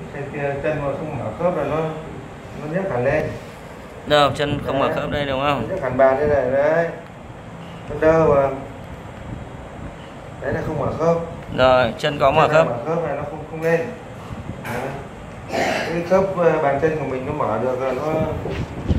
chân mà không mở khớp là nó nhấc hẳn lên. Đâu, chân không mở khớp đây đúng không? Nhấc hẳn bàn đây này đấy. Nó đơ mà. Đấy là không mở khớp. Rồi, chân có mở khớp. Mở khớp này nó không lên. Đấy. Cái khớp bàn chân của mình nó mở được rồi, nó